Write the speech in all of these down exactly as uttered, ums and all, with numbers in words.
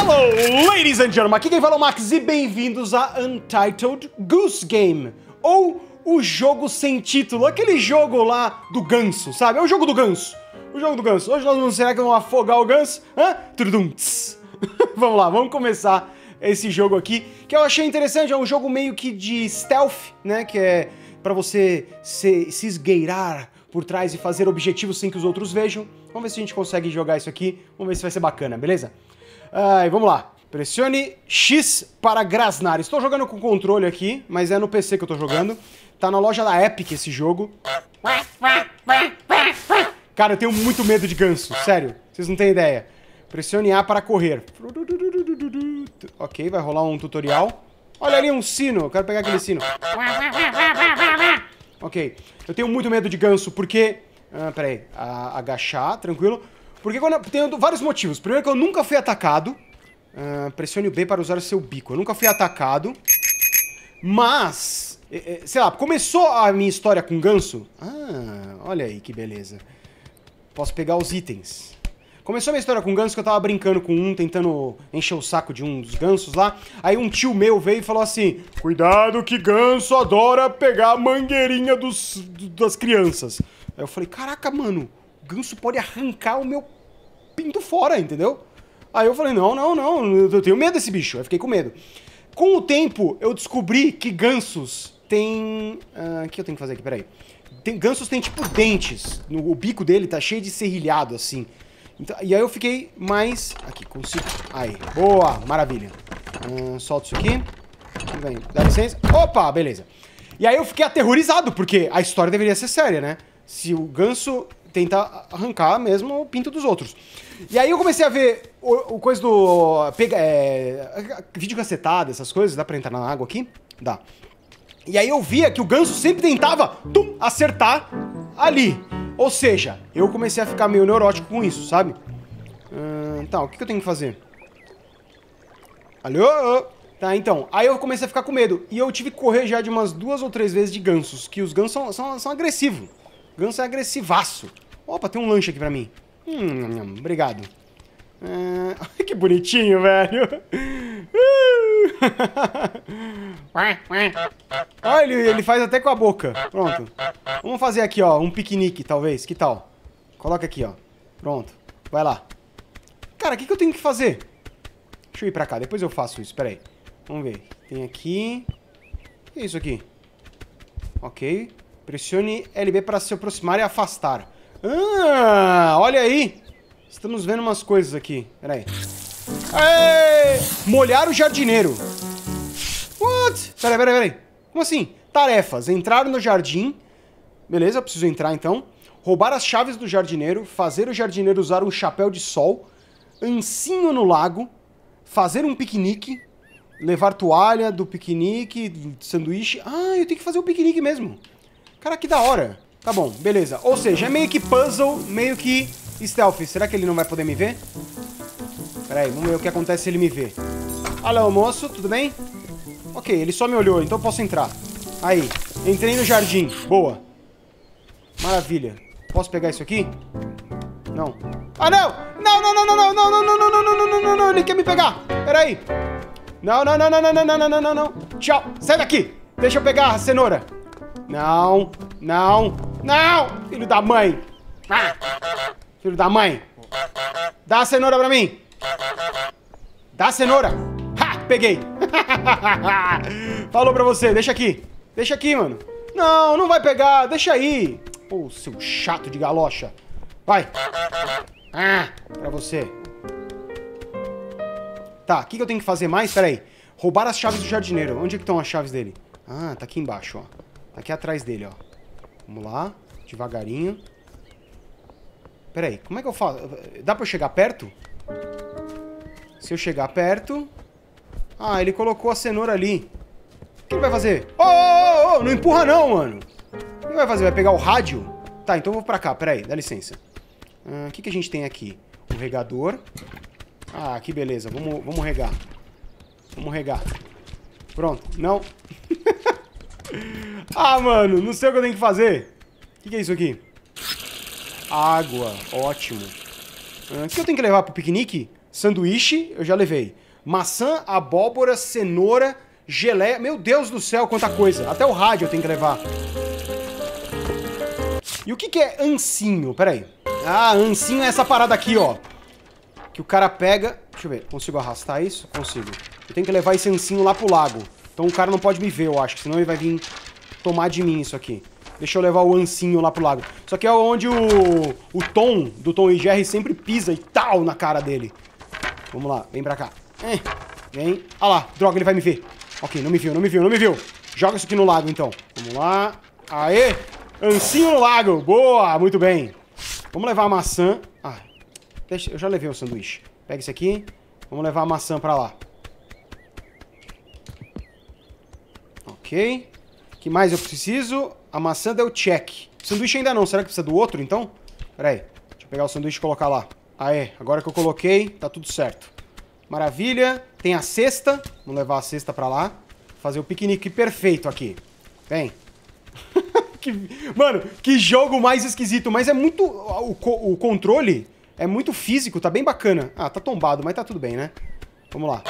Hello, ladies and gentlemen, aqui quem fala é o Max e bem-vindos a Untitled Goose Game, ou o jogo sem título, aquele jogo lá do ganso, sabe? É o jogo do ganso, o jogo do ganso. Hoje nós vamos, será que vamos afogar o ganso? Hã? Tudum. Vamos lá, vamos começar esse jogo aqui, que eu achei interessante, é um jogo meio que de stealth, né? Que é pra você se, se esgueirar por trás e fazer objetivos sem que os outros vejam. Vamos ver se a gente consegue jogar isso aqui, vamos ver se vai ser bacana, beleza? Ai, vamos lá. Pressione X para grasnar. Estou jogando com controle aqui, mas é no P C que eu tô jogando. Tá na loja da Epic esse jogo. Cara, eu tenho muito medo de ganso, sério. Vocês não têm ideia. Pressione A para correr. Ok, vai rolar um tutorial. Olha ali um sino, eu quero pegar aquele sino. Ok, eu tenho muito medo de ganso porque... Ah, peraí, a, agachar, tranquilo. Porque quando eu tenho vários motivos. Primeiro que eu nunca fui atacado. Uh, pressione o B para usar o seu bico. Eu nunca fui atacado. Mas, sei lá, começou a minha história com ganso. Ah, olha aí que beleza. Posso pegar os itens. Começou a minha história com ganso que eu tava brincando com um, tentando encher o saco de um dos gansos lá. Aí um tio meu veio e falou assim: cuidado que ganso adora pegar a mangueirinha dos, das crianças. Aí eu falei, caraca, mano, o ganso pode arrancar o meu pinto fora, entendeu? Aí eu falei, não, não, não, eu tenho medo desse bicho. Aí fiquei com medo. Com o tempo, eu descobri que gansos têm... O uh, que eu tenho que fazer aqui? Peraí. Tem, gansos têm, tipo, dentes. No, o bico dele tá cheio de serrilhado, assim. Então, e aí eu fiquei mais... Aqui, consigo... Aí, boa, maravilha. Uh, solta isso aqui. Vem, dá licença. Opa, beleza. E aí eu fiquei aterrorizado, porque a história deveria ser séria, né? Se o ganso tenta arrancar mesmo o pinto dos outros. E aí eu comecei a ver o, o coisa do... Pega, é, vídeo cacetado, essas coisas. Dá pra entrar na água aqui? Dá. E aí eu via que o ganso sempre tentava tum, acertar ali. Ou seja, eu comecei a ficar meio neurótico com isso, sabe? Hum, tá, o que, que eu tenho que fazer? Alô? Tá, então. Aí eu comecei a ficar com medo. E eu tive que correr já de umas duas ou três vezes de gansos. Que os gansos são, são, são agressivos. Ganso é agressivaço. Opa, tem um lanche aqui pra mim. Hum, obrigado. É... que bonitinho, velho. Olha, ele, ele faz até com a boca. Pronto. Vamos fazer aqui, ó, um piquenique, talvez. Que tal? Coloca aqui, ó. Pronto. Vai lá. Cara, o que, que eu tenho que fazer? Deixa eu ir pra cá, depois eu faço isso. Pera aí. Vamos ver. Tem aqui... O que é isso aqui? Ok. Pressione L B para se aproximar e afastar. Ah, olha aí. Estamos vendo umas coisas aqui. Pera aí. Ei, molhar o jardineiro. What? Pera aí, pera aí, pera aí. Como assim? Tarefas. Entrar no jardim. Beleza, eu preciso entrar então. Roubar as chaves do jardineiro. Fazer o jardineiro usar um chapéu de sol. Ancinho no lago. Fazer um piquenique. Levar toalha do piquenique. Sanduíche. Ah, eu tenho que fazer o piquenique mesmo. Cara, que da hora. Tá bom, beleza. Ou seja, é meio que puzzle, meio que stealth. Será que ele não vai poder me ver? Pera aí, vamos ver o que acontece se ele me ver. Alô, moço, tudo bem? Ok, ele só me olhou, então eu posso entrar. Aí, entrei no jardim. Boa. Maravilha. Posso pegar isso aqui? Não. Ah, não! Não, não, não, não, não, não, não, não, não, não, não, não, não, não, ele quer me pegar. Pera aí. Não, não, não, não, não, não, não, não, não, não. Tchau. Sai daqui. Deixa eu pegar a cenoura. Não, não, não! Filho da mãe! Ah, filho da mãe! Dá a cenoura pra mim! Dá a cenoura! Ha! Peguei! Falou pra você, deixa aqui! Deixa aqui, mano! Não, não vai pegar, deixa aí! Pô, seu chato de galocha! Vai! Ah, pra você! Tá, o que, que eu tenho que fazer mais? Pera aí. Roubar as chaves do jardineiro. Onde é que estão as chaves dele? Ah, tá aqui embaixo, ó. Tá aqui atrás dele, ó. Vamos lá. Devagarinho. Pera aí, como é que eu faço? Dá pra eu chegar perto? Se eu chegar perto... Ah, ele colocou a cenoura ali. O que ele vai fazer? Ô, ô, ô, não empurra não, mano. O que ele vai fazer? Vai pegar o rádio? Tá, então eu vou pra cá. Pera aí, dá licença. O ah, que, que a gente tem aqui? Um regador. Ah, que beleza. Vamos, vamos regar. Vamos regar. Pronto. Não. Ah, mano, não sei o que eu tenho que fazer. O que, que é isso aqui? Água, ótimo. O que eu tenho que levar pro piquenique? Sanduíche, eu já levei. Maçã, abóbora, cenoura, geleia. Meu Deus do céu, quanta coisa. Até o rádio eu tenho que levar. E o que que é ancinho? Pera aí. Ah, ancinho é essa parada aqui, ó. Que o cara pega... Deixa eu ver, consigo arrastar isso? Consigo. Eu tenho que levar esse ancinho lá pro lago. Então o cara não pode me ver, eu acho. Senão ele vai vir tomar de mim isso aqui. Deixa eu levar o ancinho lá pro lago. Isso aqui é onde o, o Tom, do Tom e Jerry, sempre pisa e tal na cara dele. Vamos lá, vem pra cá. É, vem. Ah lá, droga, ele vai me ver. Ok, não me viu, não me viu, não me viu. Joga isso aqui no lago, então. Vamos lá. Aê! Ancinho no lago. Boa, muito bem. Vamos levar a maçã. Ah, deixa, eu já levei o sanduíche. Pega esse aqui. Vamos levar a maçã pra lá. Ok. O que mais eu preciso? A maçã deu check. Sanduíche ainda não. Será que precisa do outro, então? Pera aí. Deixa eu pegar o sanduíche e colocar lá. Aê, agora que eu coloquei, tá tudo certo. Maravilha. Tem a cesta. Vamos levar a cesta pra lá. Fazer o piquenique perfeito aqui. Vem. que... Mano, que jogo mais esquisito. Mas é muito... O, co... o controle é muito físico. Tá bem bacana. Ah, tá tombado, mas tá tudo bem, né? Vamos lá.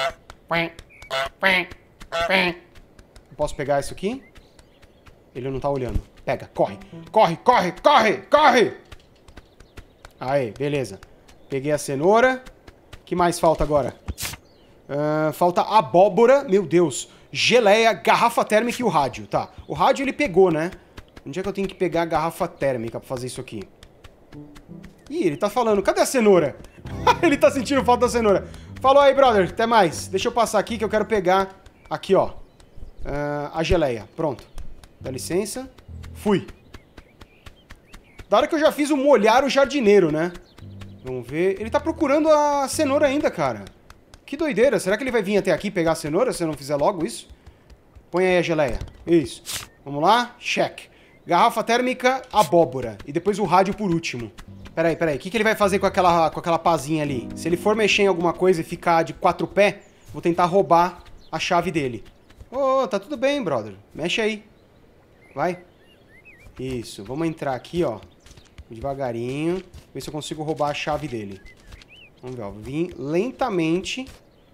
Eu posso pegar isso aqui? Ele não tá olhando. Pega, corre. Corre, corre, corre, corre! Aí, beleza. Peguei a cenoura. O que mais falta agora? Uh, falta abóbora. Meu Deus. Geleia, garrafa térmica e o rádio. Tá. O rádio ele pegou, né? Onde é que eu tenho que pegar a garrafa térmica pra fazer isso aqui? Ih, ele tá falando. Cadê a cenoura? Ele tá sentindo falta da cenoura. Falou aí, brother. Até mais. Deixa eu passar aqui que eu quero pegar... Aqui, ó. Uh, a geleia. Pronto. Dá licença. Fui. Da hora que eu já fiz o molhar o jardineiro, né? Vamos ver. Ele tá procurando a cenoura ainda, cara. Que doideira. Será que ele vai vir até aqui pegar a cenoura se eu não fizer logo isso? Põe aí a geleia. Isso. Vamos lá. Check. Garrafa térmica, abóbora. E depois o rádio por último. Peraí, peraí. O que, que ele vai fazer com aquela, com aquela pazinha ali? Se ele for mexer em alguma coisa e ficar de quatro pés, vou tentar roubar a chave dele. Ô, oh, tá tudo bem, brother. Mexe aí. Vai. Isso. Vamos entrar aqui, ó. Devagarinho. Ver se eu consigo roubar a chave dele. Vamos ver, ó. Vim lentamente.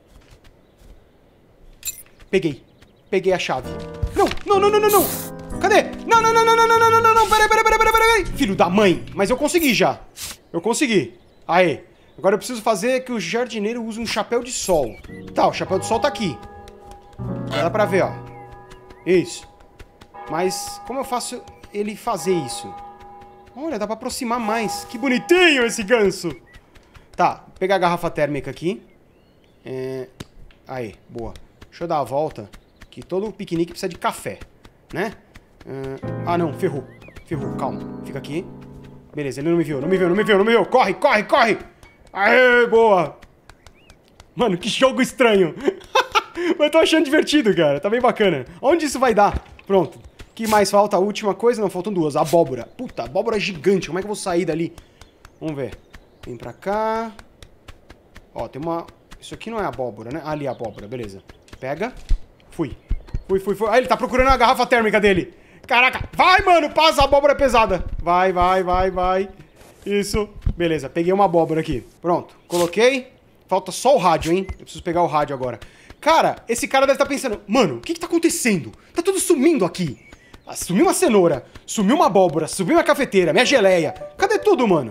Peguei. Peguei a chave. Não, não, não, não, não, não. Cadê? Não, não, não, não, não, não, não, não, não, não. Peraí, peraí, peraí, peraí, peraí. Filho da mãe. Mas eu consegui já. Eu consegui. Aê. Agora eu preciso fazer que o jardineiro use um chapéu de sol. Tá, o chapéu de sol tá aqui. Já dá pra ver, ó. Isso. Mas como eu faço ele fazer isso? Olha, dá pra aproximar mais. Que bonitinho esse ganso. Tá, vou pegar a garrafa térmica aqui. É... Aí, boa. Deixa eu dar a volta. Que todo piquenique precisa de café, né? Ah, não, ferrou. Ferrou, calma. Fica aqui. Beleza, ele não me viu, não me viu, não me viu, não me viu. Corre, corre, corre. Aê, boa. Mano, que jogo estranho. Mas eu tô achando divertido, cara. Tá bem bacana. Onde isso vai dar? Pronto. O que mais falta? A última coisa? Não, faltam duas. Abóbora. Puta, abóbora gigante. Como é que eu vou sair dali? Vamos ver. Vem pra cá. Ó, tem uma... Isso aqui não é abóbora, né? Ah, ali é abóbora. Beleza. Pega. Fui. Fui, fui, fui. Ah, ele tá procurando a garrafa térmica dele. Caraca. Vai, mano. Passa a abóbora pesada. Vai, vai, vai, vai. Isso. Beleza. Peguei uma abóbora aqui. Pronto. Coloquei. Falta só o rádio, hein? Eu preciso pegar o rádio agora. Cara, esse cara deve estar pensando... Mano, o que que tá acontecendo? Tá tudo sumindo aqui. Ah, sumiu uma cenoura. Sumiu uma abóbora. Sumiu uma cafeteira. Minha geleia. Cadê tudo, mano?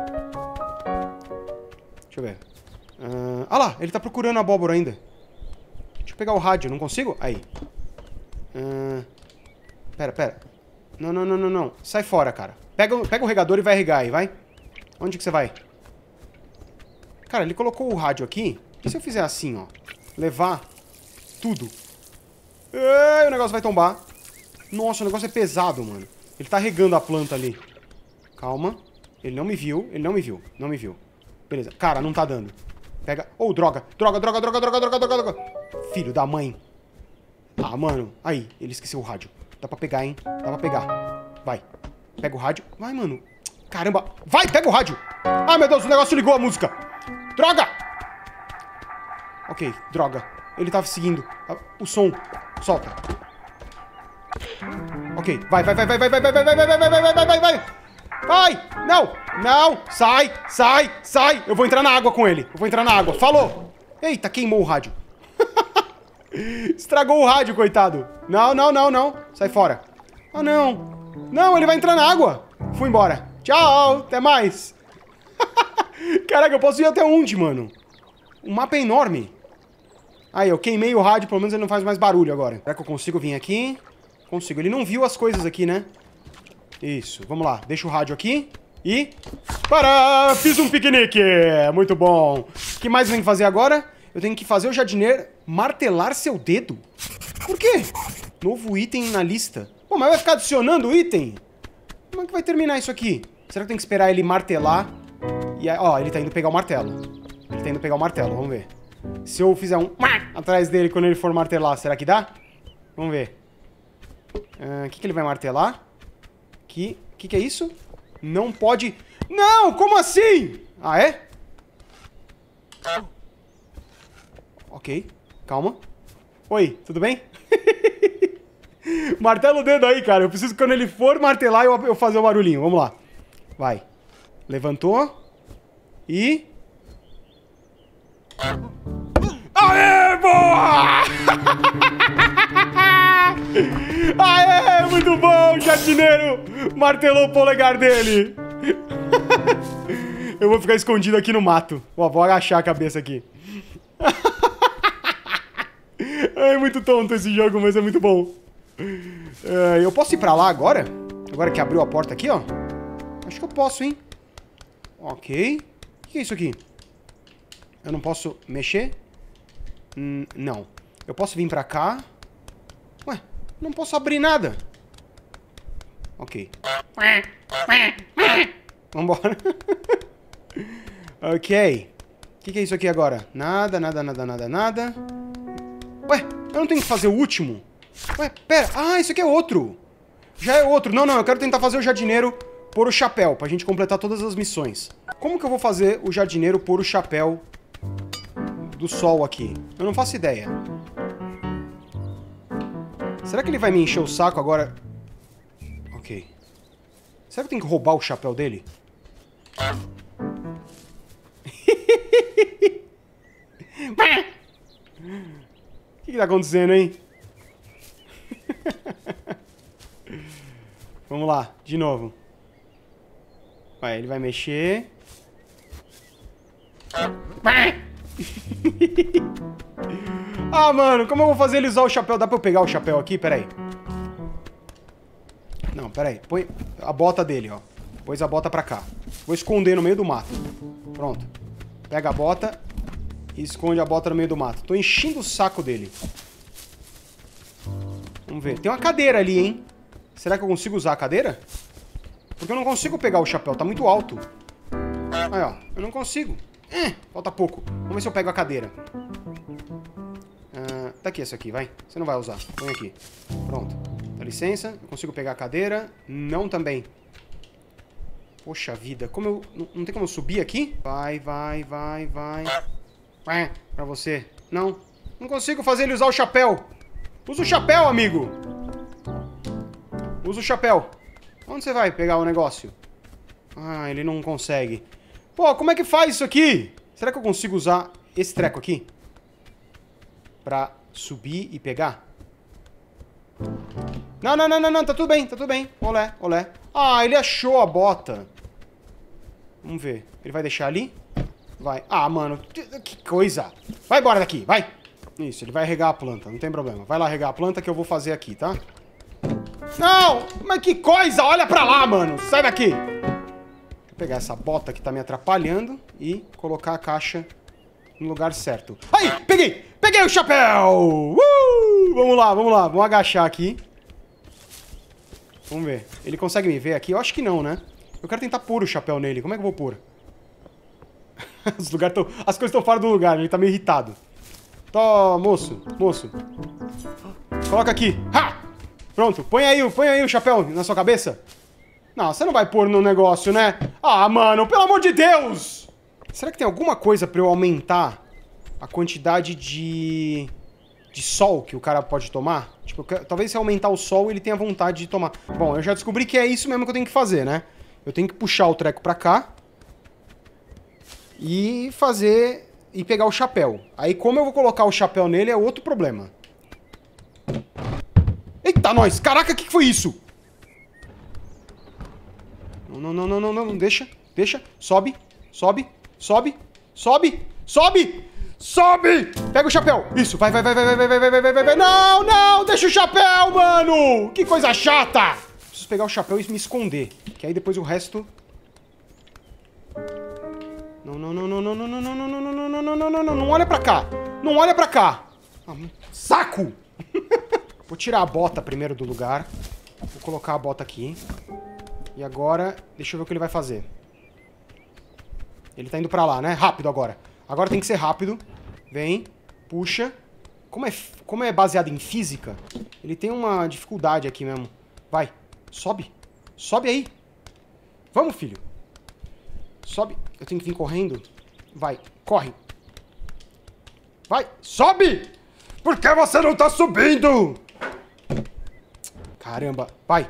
Deixa eu ver. Uh, ah lá, ele tá procurando a abóbora ainda. Deixa eu pegar o rádio. Não consigo? Aí. Uh, pera, pera. Não, não, não, não, não. Sai fora, cara. Pega, pega o regador e vai regar aí, vai. Onde que você vai? Cara, ele colocou o rádio aqui. E se eu fizer assim, ó? Levar tudo. Ei, o negócio vai tombar. Nossa, o negócio é pesado, mano. Ele tá regando a planta ali. Calma. Ele não me viu. Ele não me viu. Não me viu. Beleza. Cara, não tá dando. Pega. Oh, droga. Droga, droga, droga, droga, droga, droga, droga. Filho da mãe. Ah, mano. Aí, ele esqueceu o rádio. Dá pra pegar, hein? Dá pra pegar. Vai. Pega o rádio. Vai, mano. Caramba. Vai, pega o rádio. Ah, meu Deus, o negócio ligou a música. Droga! Ok, droga. Ele tava seguindo o som. Solta. Ok, vai, vai, vai, vai, vai, vai, vai, vai, vai, vai, vai, vai, vai, vai, vai. Vai! Não! Não! Sai! Sai! Sai! Eu vou entrar na água com ele. Eu vou entrar na água. Falou! Eita, queimou o rádio. Estragou o rádio, coitado. Não, não, não, não. Sai fora. Ah, não. Não, ele vai entrar na água. Fui embora. Tchau. Até mais. Caraca, eu posso ir até onde, mano? O mapa é enorme. Aí, eu queimei o rádio. Pelo menos ele não faz mais barulho agora. Será que eu consigo vir aqui? Consigo. Ele não viu as coisas aqui, né? Isso. Vamos lá. Deixa o rádio aqui. E... Pará! Fiz um piquenique. Muito bom. O que mais eu tenho que fazer agora? Eu tenho que fazer o jardineiro martelar seu dedo. Por quê? Novo item na lista. Pô, mas vai ficar adicionando item? Como é que vai terminar isso aqui? Será que tem que esperar ele martelar? E aí, ó, ele tá indo pegar o martelo. Ele tá indo pegar o martelo, vamos ver. Se eu fizer um atrás dele quando ele for martelar, será que dá? Vamos ver. O uh, que, que ele vai martelar? Que, que que é isso? Não pode... Não, como assim? Ah, é? Ok, calma. Oi, tudo bem? Martela o dedo aí, cara. Eu preciso que quando ele for martelar, eu, eu fazer o barulhinho. Vamos lá. Vai. Levantou. E... Aê, boa! Aê, muito bom! O jardineiro martelou o polegar dele. Eu vou ficar escondido aqui no mato. Ó, vou agachar a cabeça aqui. É muito tonto esse jogo, mas é muito bom. É, eu posso ir pra lá agora? Agora que abriu a porta aqui, ó. Acho que eu posso, hein? Ok. O que é isso aqui? Eu não posso mexer? Hum, não. Eu posso vir pra cá? Ué, não posso abrir nada. Ok. Vambora. Ok. O que, que é isso aqui agora? Nada, nada, nada, nada, nada. Ué, eu não tenho que fazer o último? Ué, pera. Ah, isso aqui é outro. Já é outro. Não, não, eu quero tentar fazer o jardineiro pôr o chapéu, pra gente completar todas as missões. Como que eu vou fazer o jardineiro pôr o chapéu do sol aqui? Eu não faço ideia. Será que ele vai me encher o saco agora? Ok. Será que eu tenho que roubar o chapéu dele? O que que tá acontecendo, hein? Vamos lá, de novo. Vai, ele vai mexer. Ah, mano, como eu vou fazer ele usar o chapéu? Dá pra eu pegar o chapéu aqui? Pera aí. Não, pera aí. Põe a bota dele, ó. Pôs a bota pra cá. Vou esconder no meio do mato. Pronto. Pega a bota e esconde a bota no meio do mato. Tô enchendo o saco dele. Vamos ver. Tem uma cadeira ali, hein? Será que eu consigo usar a cadeira? Porque eu não consigo pegar o chapéu. Tá muito alto. Aí, ó. Eu não consigo. É, falta pouco. Vamos ver se eu pego a cadeira. Ah, tá aqui essa aqui, vai. Você não vai usar. Põe aqui. Pronto. Dá licença. Eu consigo pegar a cadeira. Não também. Poxa vida. Como eu... Não, não tem como eu subir aqui? Vai, vai, vai, vai. Vai, pra você. Não. Não consigo fazer ele usar o chapéu. Usa o chapéu, amigo. Usa o chapéu. Onde você vai pegar o negócio? Ah, ele não consegue. Pô, como é que faz isso aqui? Será que eu consigo usar esse treco aqui? Pra subir e pegar? Não, não, não, não, não. Tá tudo bem, tá tudo bem. Olé, olé. Ah, ele achou a bota. Vamos ver. Ele vai deixar ali? Vai. Ah, mano. Que coisa. Vai embora daqui, vai. Isso, ele vai regar a planta. Não tem problema. Vai lá regar a planta que eu vou fazer aqui, tá? Não! Mas que coisa! Olha pra lá, mano. Sai daqui. Vou pegar essa bota que tá me atrapalhando e colocar a caixa no lugar certo. Aí! Peguei! Peguei o chapéu! Uh! Vamos lá, vamos lá. Vamos agachar aqui. Vamos ver. Ele consegue me ver aqui? Eu acho que não, né? Eu quero tentar pôr o chapéu nele. Como é que eu vou pôr? Os lugares tão... As coisas estão fora do lugar. Ele tá meio irritado. Tó, moço. Moço. Coloca aqui. Ha! Pronto. Põe aí, põe aí o chapéu na sua cabeça. Não, você não vai pôr no negócio, né? Ah, mano, pelo amor de Deus! Será que tem alguma coisa pra eu aumentar a quantidade de... de sol que o cara pode tomar? Tipo, talvez se aumentar o sol ele tenha vontade de tomar. Bom, eu já descobri que é isso mesmo que eu tenho que fazer, né? Eu tenho que puxar o treco pra cá. E fazer... E pegar o chapéu. Aí como eu vou colocar o chapéu nele é outro problema. Eita, nós! Caraca, o que, que foi isso? Não, não, não, não, não, não. Deixa, deixa. Sobe, sobe, sobe, sobe, sobe, sobe! Pega o chapéu. Isso, vai, vai, vai, vai, vai, vai, vai, vai, vai, vai, vai. Não, não, deixa o chapéu, mano! Que coisa chata! Preciso pegar o chapéu e me esconder. Que aí depois o resto... Não, não, não, não, não, não, não, não, não, não, não, não, não, não, não, não, não olha pra cá. Não olha pra cá. Saco! Vou tirar a bota primeiro do lugar. Vou colocar a bota aqui. E agora, deixa eu ver o que ele vai fazer. Ele tá indo pra lá, né? Rápido agora. Agora tem que ser rápido. Vem, puxa. Como é, como é baseado em física, ele tem uma dificuldade aqui mesmo. Vai, sobe. Sobe aí. Vamos, filho. Sobe. Eu tenho que vir correndo. Vai, corre. Vai, sobe! Por que você não tá subindo? Caramba, vai.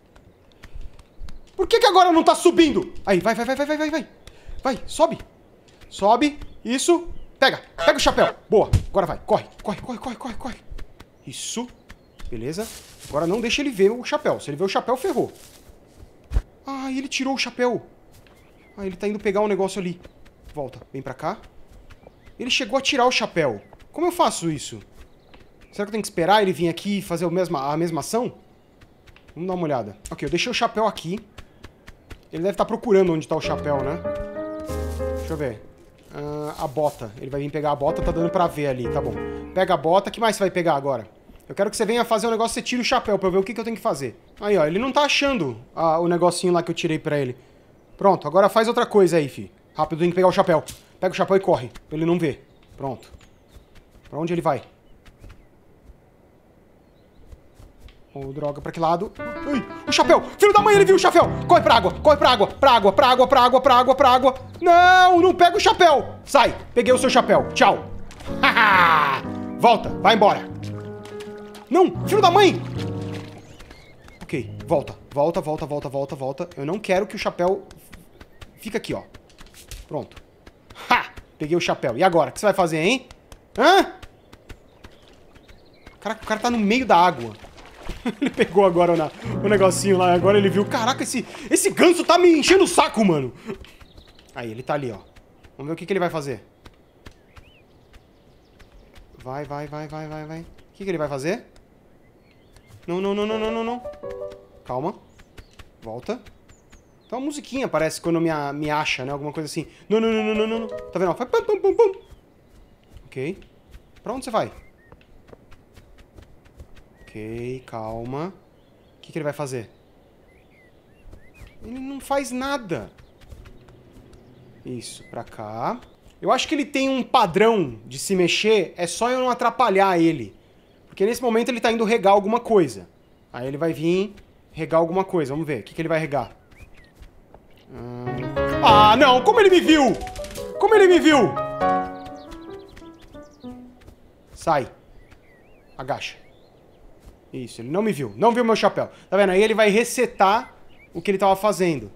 Por que que agora não tá subindo? Aí, vai, vai, vai, vai, vai, vai, vai. Vai, sobe. Sobe, isso. Pega, pega o chapéu. Boa, agora vai, corre, corre, corre, corre, corre, corre. Isso, beleza. Agora não deixa ele ver o chapéu. Se ele ver o chapéu, ferrou. Ah, ele tirou o chapéu. Ah, ele tá indo pegar um negócio ali. Volta, vem pra cá. Ele chegou a tirar o chapéu. Como eu faço isso? Será que eu tenho que esperar ele vir aqui e fazer a mesma, a mesma ação? Vamos dar uma olhada. Ok, eu deixei o chapéu aqui. Ele deve estar procurando onde está o chapéu, né? Deixa eu ver. Uh, a bota. Ele vai vir pegar a bota, tá dando pra ver ali, tá bom. Pega a bota. O que mais você vai pegar agora? Eu quero que você venha fazer um negócio, você tire o chapéu pra eu ver o que, que eu tenho que fazer. Aí, ó, ele não tá achando ah, o negocinho lá que eu tirei pra ele. Pronto, agora faz outra coisa aí, fi. Rápido, tem que pegar o chapéu. Pega o chapéu e corre, pra ele não ver. Pronto. Pra onde ele vai? Oh, droga, pra que lado? Ai, o chapéu! Filho da mãe, ele viu o chapéu! Corre pra água, corre pra água, pra água, pra água, pra água, pra água, pra água. Não, não pega o chapéu! Sai, peguei o seu chapéu. Tchau. Haha! Volta, vai embora. Não, filho da mãe! Ok, volta, volta, volta, volta, volta, volta. Eu não quero que o chapéu... Fica aqui, ó. Pronto. Ha! Peguei o chapéu. E agora? O que você vai fazer, hein? Hã? Caraca, o cara tá no meio da água. Ele pegou agora na, o negocinho lá, agora ele viu. Caraca, esse, esse ganso tá me enchendo o saco, mano. Aí, ele tá ali, ó. Vamos ver o que, que ele vai fazer. Vai, vai, vai, vai, vai, vai. O que, que ele vai fazer? Não, não, não, não, não, não, não. Calma. Volta. Então a musiquinha parece quando me, me acha, né? Alguma coisa assim. Não, não, não, não, não, não, não. Tá vendo? Vai pum, pum, pum, pum. Ok. Pra onde você vai? Ok, calma. O que, que ele vai fazer? Ele não faz nada. Isso, pra cá. Eu acho que ele tem um padrão de se mexer, é só eu não atrapalhar ele. Porque nesse momento ele tá indo regar alguma coisa. Aí ele vai vir regar alguma coisa, vamos ver. O que, que ele vai regar? Ah, não! Como ele me viu? Como ele me viu? Sai. Agacha. Isso, ele não me viu. Não viu meu chapéu. Tá vendo? Aí ele vai resetar o que ele tava fazendo.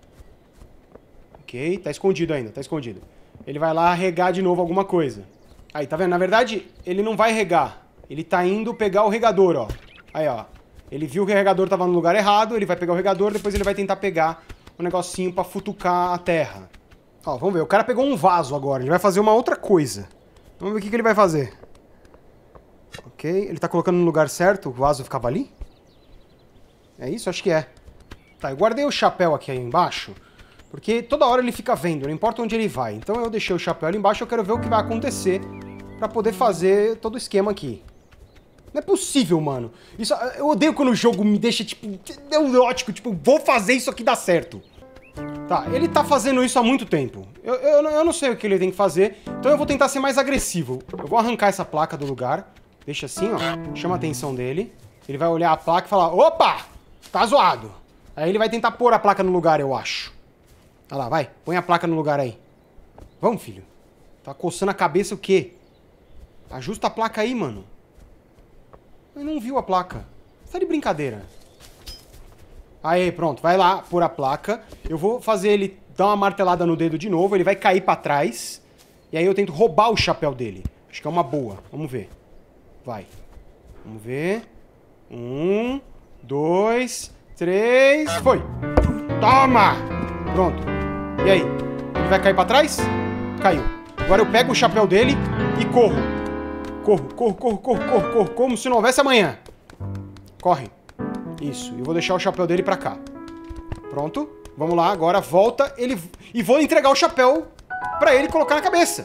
Ok, tá escondido ainda, tá escondido. Ele vai lá regar de novo alguma coisa. Aí, tá vendo? Na verdade, ele não vai regar. Ele tá indo pegar o regador, ó. Aí, ó. Ele viu que o regador tava no lugar errado, ele vai pegar o regador, depois ele vai tentar pegar um negocinho pra futucar a terra. Ó, vamos ver. O cara pegou um vaso agora. Ele vai fazer uma outra coisa. Vamos ver o que, que ele vai fazer. Ok, ele tá colocando no lugar certo, o vaso ficava ali? É isso? Acho que é. Tá, eu guardei o chapéu aqui aí embaixo, porque toda hora ele fica vendo, não importa onde ele vai. Então eu deixei o chapéu ali embaixo, eu quero ver o que vai acontecer pra poder fazer todo o esquema aqui. Não é possível, mano. Isso, eu odeio quando o jogo me deixa, tipo, neurótico, tipo, vou fazer isso aqui dar certo. Tá, ele tá fazendo isso há muito tempo. Eu, eu, eu não sei o que ele tem que fazer, então eu vou tentar ser mais agressivo. Eu vou arrancar essa placa do lugar. Deixa assim, ó. Chama a atenção dele. Ele vai olhar a placa e falar, opa, tá zoado. Aí ele vai tentar pôr a placa no lugar, eu acho. Olha lá, vai. Põe a placa no lugar aí. Vamos, filho. Tá coçando a cabeça o quê? Ajusta a placa aí, mano. Ele não viu a placa. Você tá de brincadeira. Aí, pronto. Vai lá, pôr a placa. Eu vou fazer ele dar uma martelada no dedo de novo. Ele vai cair pra trás. E aí eu tento roubar o chapéu dele. Acho que é uma boa. Vamos ver. Vai. Vamos ver. Um, dois, três... Foi! Toma! Pronto. E aí? Ele vai cair pra trás? Caiu. Agora eu pego o chapéu dele e corro. Corro, corro, corro, corro, corro, corro. Como se não houvesse amanhã. Corre. Isso. Eu vou deixar o chapéu dele pra cá. Pronto. Vamos lá. Agora volta. Ele... E vou entregar o chapéu pra ele colocar na cabeça.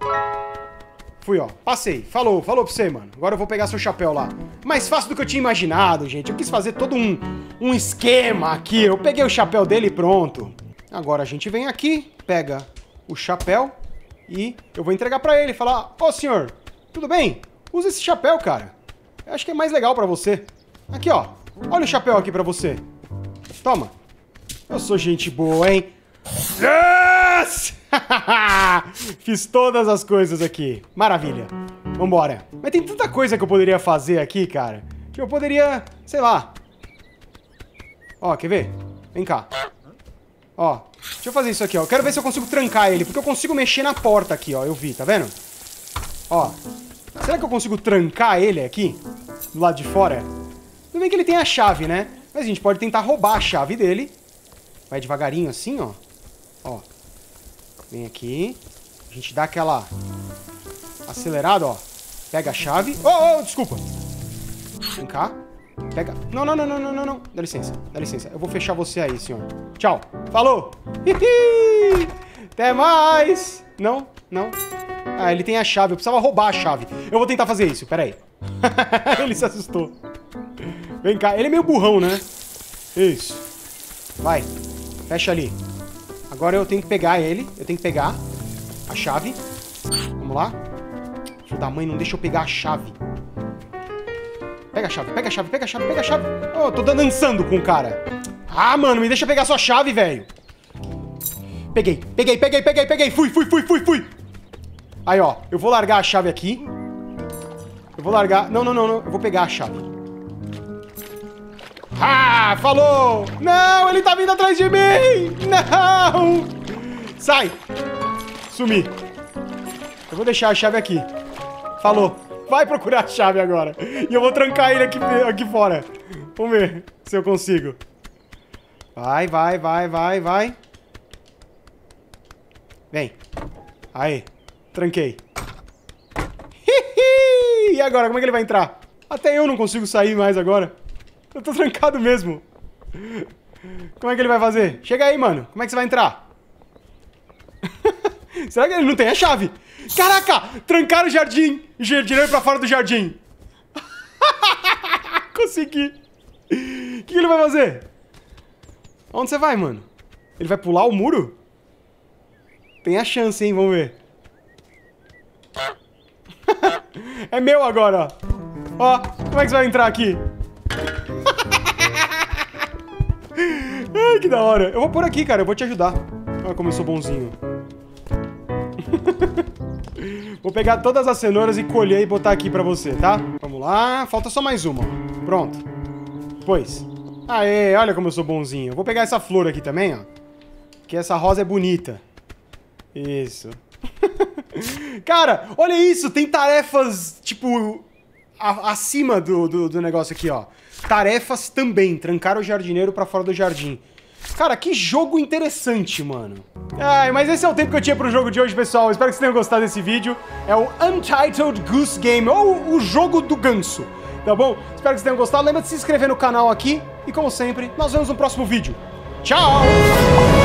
Fui, ó. Passei. Falou. Falou pra você, mano. Agora eu vou pegar seu chapéu lá. Mais fácil do que eu tinha imaginado, gente. Eu quis fazer todo um, um esquema aqui. Eu peguei o chapéu dele e pronto. Agora a gente vem aqui, pega o chapéu e eu vou entregar pra ele. Falar, ô senhor, tudo bem? Usa esse chapéu, cara. Eu acho que é mais legal pra você. Aqui, ó. Olha o chapéu aqui pra você. Toma. Eu sou gente boa, hein? Yes! Fiz todas as coisas aqui. Maravilha. Vambora. Mas tem tanta coisa que eu poderia fazer aqui, cara. Que eu poderia, sei lá. Ó, quer ver? Vem cá. Ó, deixa eu fazer isso aqui, ó. Eu quero ver se eu consigo trancar ele, porque eu consigo mexer na porta aqui, ó. Eu vi, tá vendo? Ó. Será que eu consigo trancar ele aqui? Do lado de fora? Tudo bem que ele tem a chave, né? Mas a gente pode tentar roubar a chave dele. Vai devagarinho assim, ó. Ó. Vem aqui. A gente dá aquela acelerada, ó. Pega a chave. Oh, oh, desculpa. Vem cá. Pega. Não, não, não, não, não, não, não. Dá licença, dá licença. Eu vou fechar você aí, senhor. Tchau. Falou. Até mais. Não, não. Ah, ele tem a chave. Eu precisava roubar a chave. Eu vou tentar fazer isso. Pera aí. Ele se assustou. Vem cá. Ele é meio burrão, né? Isso. Vai. Fecha ali. Agora eu tenho que pegar ele. Eu tenho que pegar a chave. Vamos lá. Filho da mãe, não deixa eu pegar a chave. Pega a chave, pega a chave, pega a chave, pega a chave. Oh, eu tô dançando com o cara. Ah, mano, me deixa pegar sua chave, velho. Peguei, peguei, peguei, peguei, peguei. Fui, fui, fui, fui, fui. Aí, ó. Eu vou largar a chave aqui. Eu vou largar... Não, não, não, não. Eu vou pegar a chave. Ah, falou! Não, ele tá vindo atrás de mim! Não! Sai! Sumi. Eu vou deixar a chave aqui. Falou. Vai procurar a chave agora. E eu vou trancar ele aqui, aqui fora. Vamos ver se eu consigo. Vai, vai, vai, vai, vai. Vem. Aí. Tranquei. E agora, como é que ele vai entrar? Até eu não consigo sair mais agora. Eu tô trancado mesmo. Como é que ele vai fazer? Chega aí, mano. Como é que você vai entrar? Será que ele não tem a chave? Caraca! Trancaram o jardim. O jardineiro pra fora do jardim. Consegui. O que ele vai fazer? Onde você vai, mano? Ele vai pular o muro? Tem a chance, hein? Vamos ver. É meu agora, ó. Ó, como é que você vai entrar aqui? Ai, que da hora. Eu vou por aqui, cara. Eu vou te ajudar. Olha como eu sou bonzinho. Vou pegar todas as cenouras e colher e botar aqui pra você, tá? Vamos lá. Falta só mais uma. Pronto. Pois. Aê, olha como eu sou bonzinho. Eu vou pegar essa flor aqui também, ó. Que essa rosa é bonita. Isso. Cara, olha isso. Tem tarefas, tipo, a, acima do, do, do negócio aqui, ó. Tarefas também. Trancar o jardineiro pra fora do jardim. Cara, que jogo interessante, mano. Ai, mas esse é o tempo que eu tinha pro jogo de hoje, pessoal. Espero que vocês tenham gostado desse vídeo. É o Untitled Goose Game, ou o jogo do ganso, tá bom? Espero que vocês tenham gostado. Lembra de se inscrever no canal aqui. E como sempre, nós vemos no próximo vídeo. Tchau!